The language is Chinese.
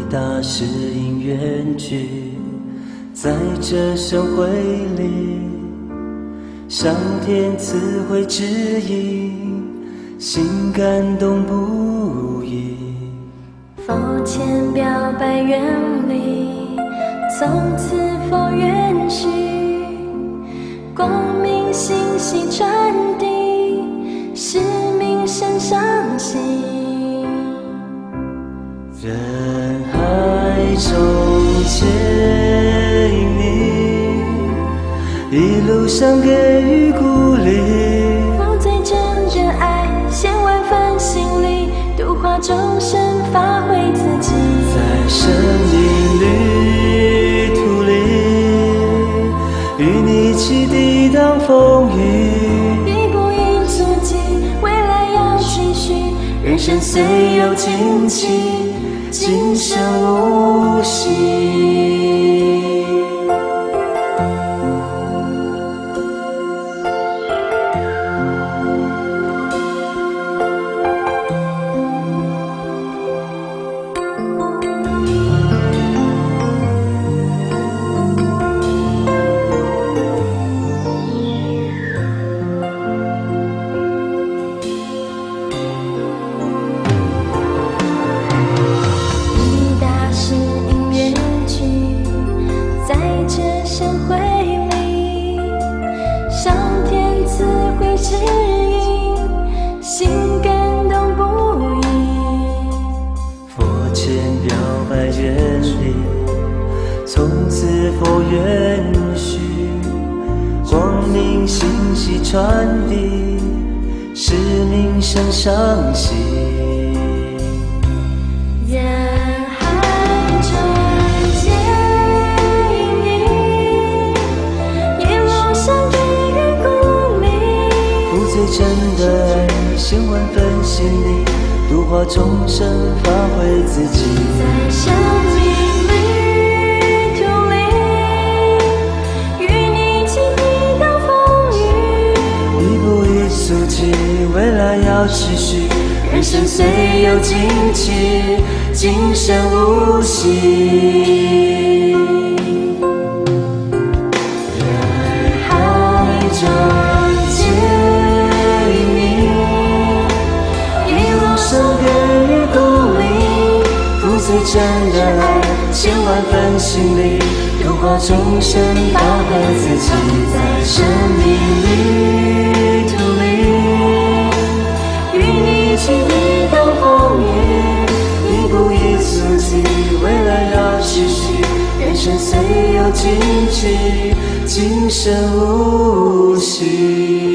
大是因缘聚，在这生会里，上天赐慧指引，心感动不已。 佛前表白愿力，从此佛缘续，光明信息传递，使名声上行。 人海中牵引你，一路上给予鼓励。 负罪真热爱，献万分心力，度化众生，发挥自己。 在生命旅途里，与你一起抵挡风雨。 一步一足迹，未来要继续。 人生虽有荆棘，今生无息。 指引，心感动不已。 佛前表白愿力，从此佛缘续，光明信息传递，使名声上行。 人海中牵引，一路上给予鼓励。 负罪真的爱，献万分心力，度化众生，发挥自己。 在生命旅途里，与你一起抵挡风雨。 一步一足迹，未来要持续。人生虽有荆棘，今生无息。人海中牵引你，一路上给予鼓励。负罪真的爱，献万分心力，度化众生，发挥自己。在生命旅途里，与你一起抵挡风雨。一步一足迹，未来要持续。人生虽有荆棘，今生无息。